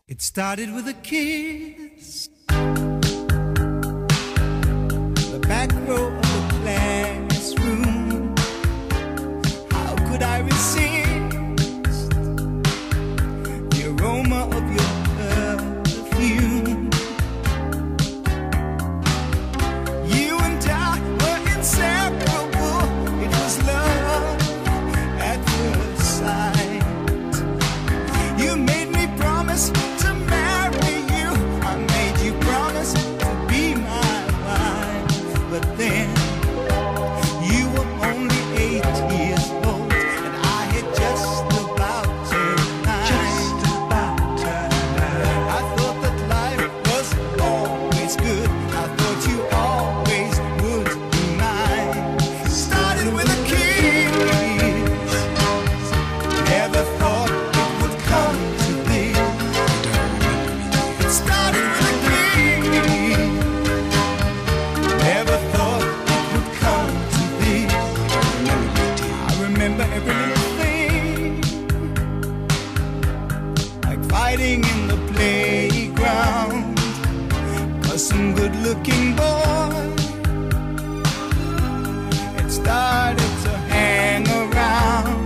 It started with a kiss, the back row of the classroom. How could I resist the aroma of your perfume? You and I were inseparable. It was love at first sight. You made me promise to marry you. I made you promise to be my wife. But then you were only 8 years old, and I had just about turned 9. I thought that life was always good. I thought you always would be mine. Started with a kiss. Never thought it would come to this. It started with a kiss. Never thought it would come to this. I remember every little thing, like fighting in the playground, 'cause some good-looking boy had started to hang around.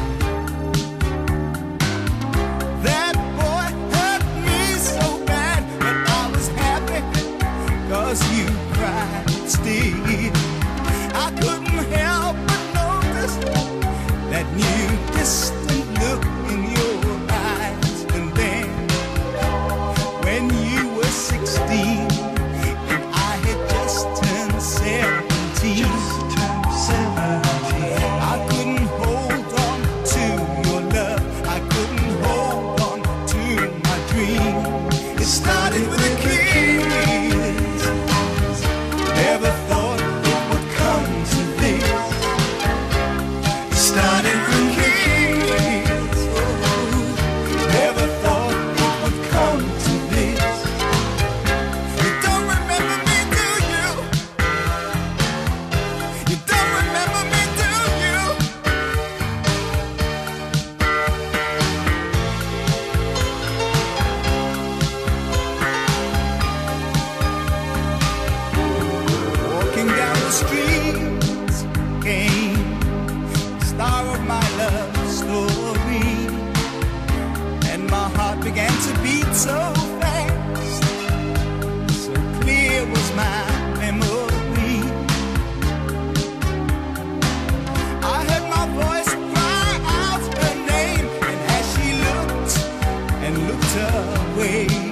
That boy hurt me so bad, but I was happy 'cause you cried still. I couldn't help but notice that new distant look in your eyes. And then when you were 16 and I had just turned 17, I couldn't hold on to your love. I couldn't hold on to my dream. It started with a kiss. Never thought it would come to this. It started with a kiss. Oh, never thought it would come to this. You don't remember me, do you? You don't remember me, do you? Walking down the streets came the star of my love story, and my heart began to beat so fast, so clear was my memory. I heard my voice cry out her name, and as she looked and looked away,